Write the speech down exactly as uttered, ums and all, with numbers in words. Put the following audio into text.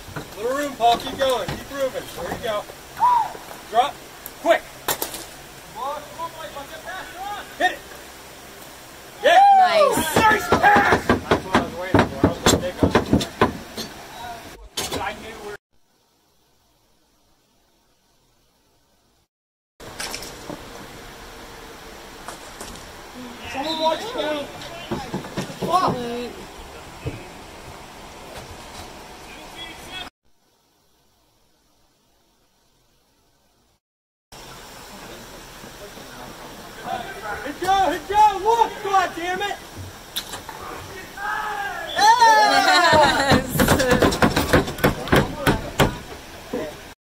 Little room, Paul. Keep going. Keep moving. There you go. Drop. Quick. Hit it. Yeah. Nice. Nice pass. That's what I was waiting for. I was going to take on. I knew where.